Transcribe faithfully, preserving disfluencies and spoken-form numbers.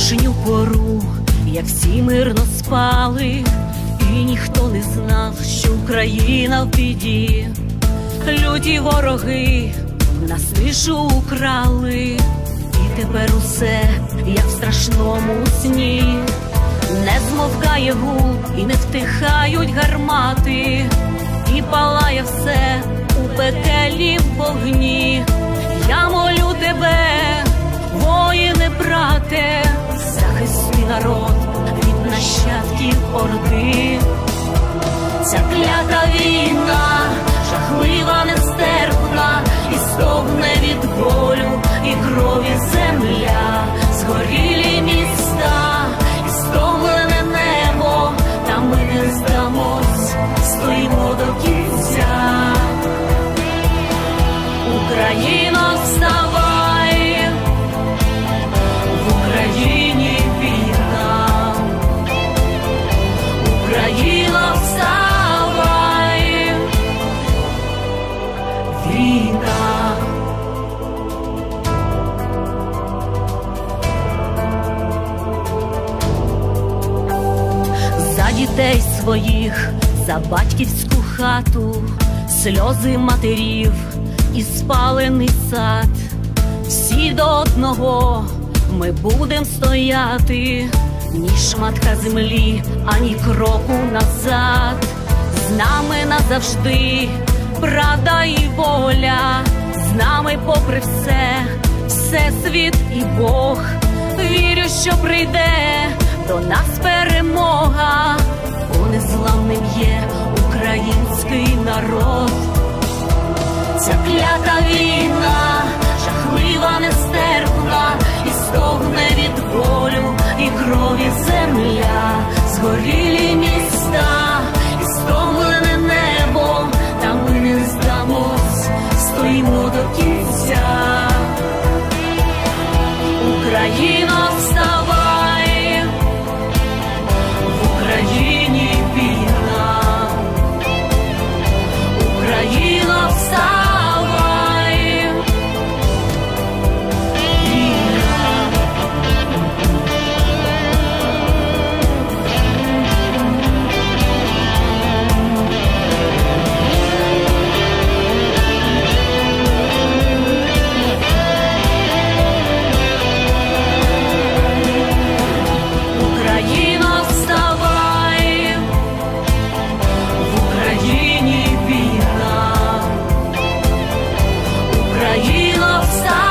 ранішню пору, як всі мирно спали, і ніхто не знав, що Україна в біді. Люті вороги нас тишу украли, і тепер усе, як в страшному сні. Не змовкає гул, і не втихають гармати, і палає все у пекельнім вогні. Я молю тебе, воїне, брате, захисти народ від нащадків орди. Ця клята війна, жахлива, нестерпна, і стогне від болю і крові земля. Згорілі міста і стомлене небо, та ми не здамось, стоїмо до кінця. Україно, вставай, в Україні війна. Україно, вставай, війна. За дітей своїх, за батьківську хату, сльози матерів і спалений сад. Всі до одного ми будем стояти, ні шматка землі, ані кроку назад. З нами назавжди правда і воля, з нами попри все, всесвіт і Бог. Вірю, що прийде до нас перемога, бо незламним є український народ. Ця клята війна, жахлива, нестерпна, і стогне від болю і крові земля. Згорілі міста і стомлене небо, та ми не здамось, стоїмо до кінця. Україно, вставай, в Україні війна. Україно, вставай. Україно, вставай.